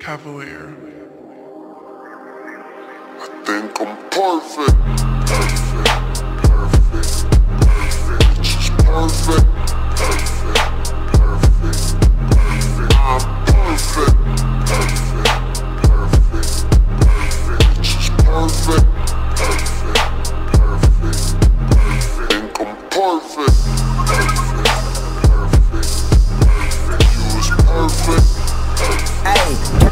Cavalier. I think I'm perfect. Perfect, perfect, perfect. She's perfect. Perfect, perfect, perfect. I'm perfect. Perfect, perfect, perfect. She's perfect. Perfect, perfect, perfect. Think I'm perfect. Perfect, perfect, perfect. You was perfect. Hey.